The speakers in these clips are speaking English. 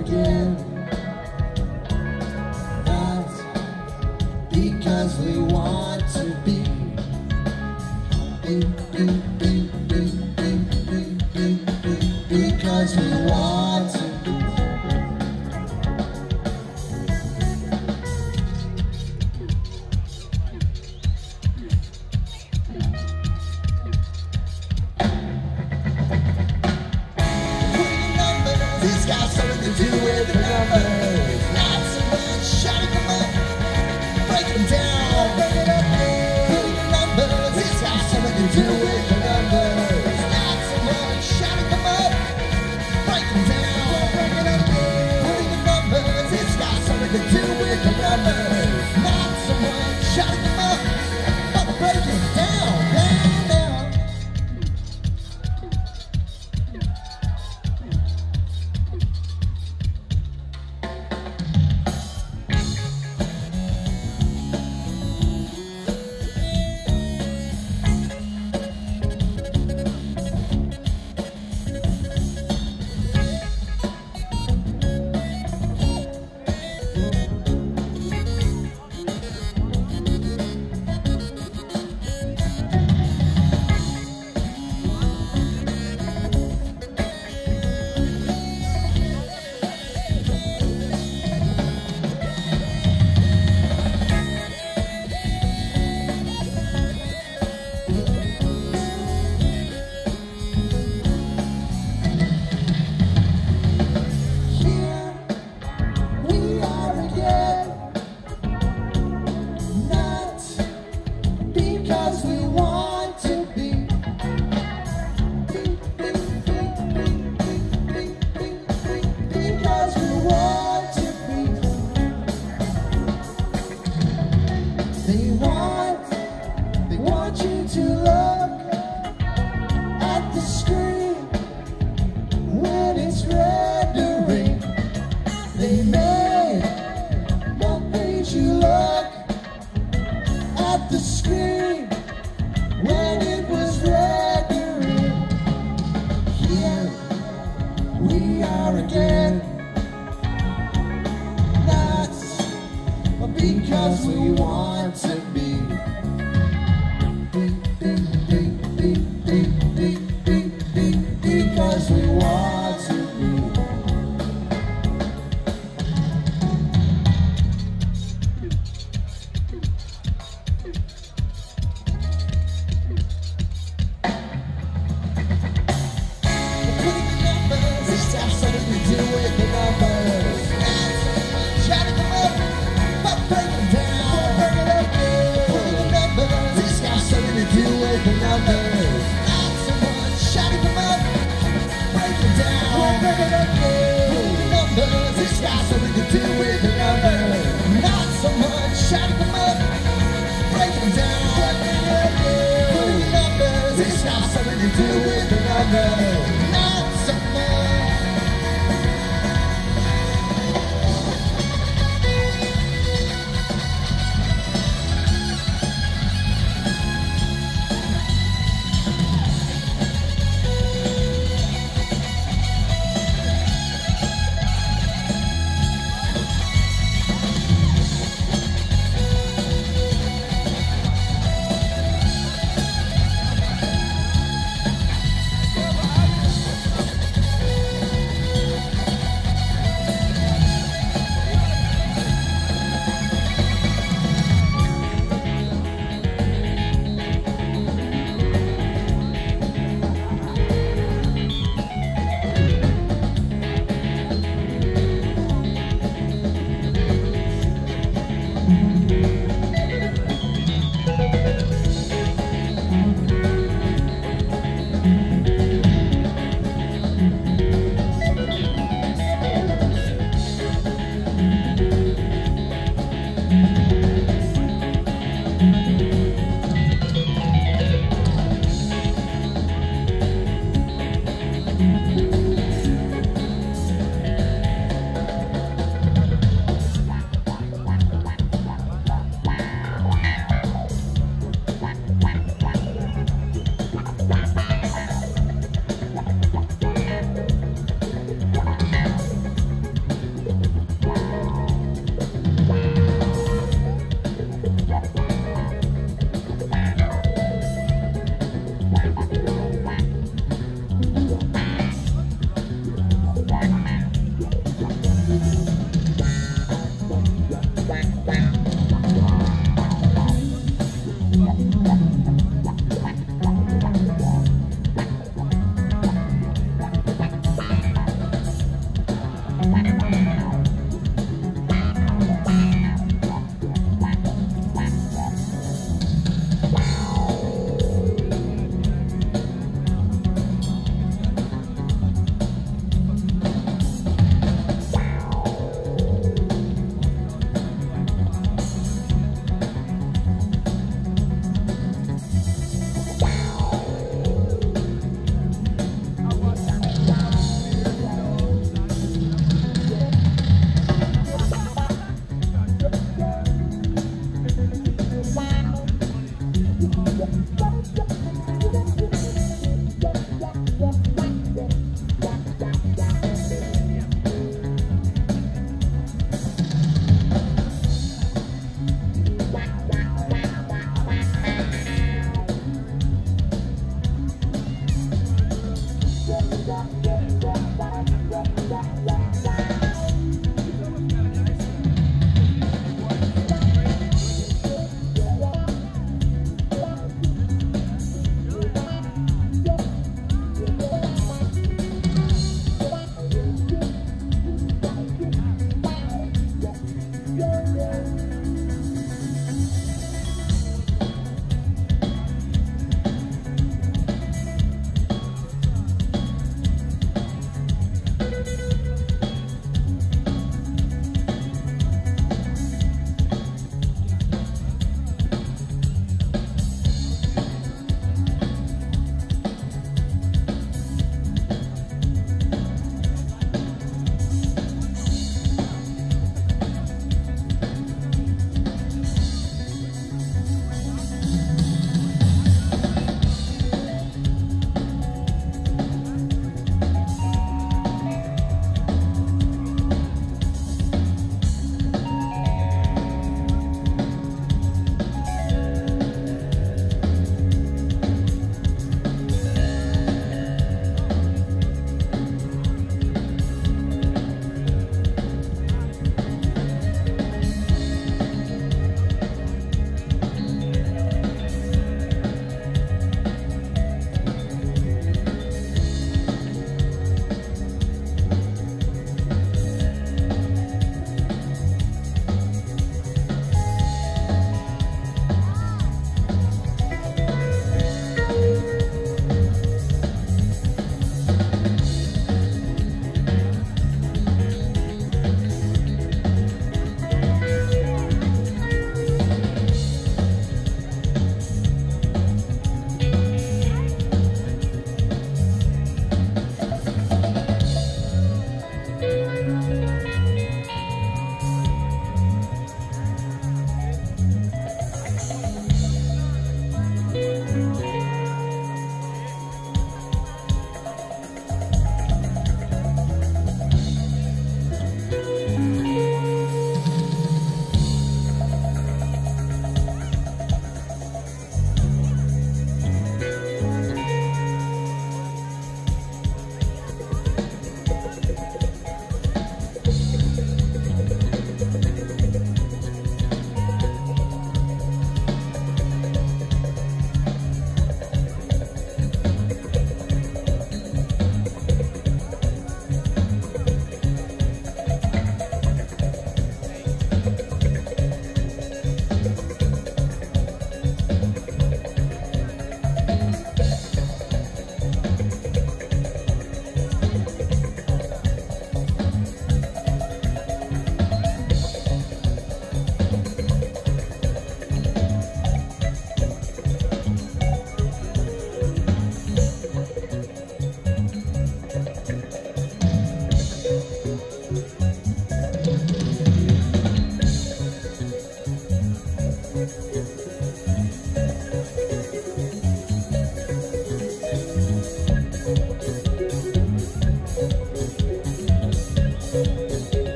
again. Not because we want to be. Because we want to be. This got something to do with the numbers. Not so much shutting them up, breaking them down. Putting the numbers. This got something to do with the numbers. Not so much shutting them up, breaking them down. Putting the numbers. This got something to do with the numbers. Not so much shutting them up, but breaking them down, down, down. Because we want to be. Because we want to be. They want you to look at the screen when it's rendering. They won't make you look at the screen when it was rendering. Here we are again. Not because we want to be. Because we want to be. This has something to do with the numbers. Not so much shutting them up, but breaking them down.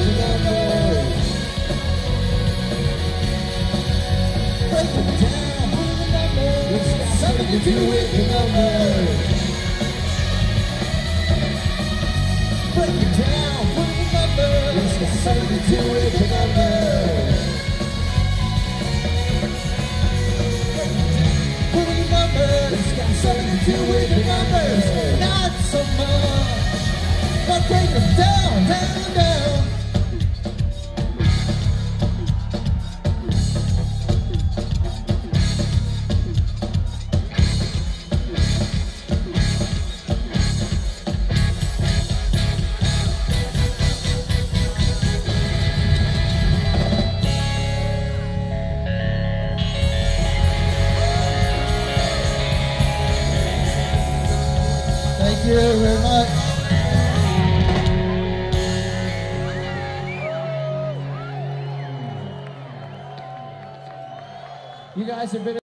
the numbers. Break them down, put the numbers. It's got something to do with the numbers. Break it down, put the numbers. It's got something to do with the numbers. Put the numbers. It's got something to do with the numbers. Not so much, but break them down, down, down. Thank you very much. You guys have been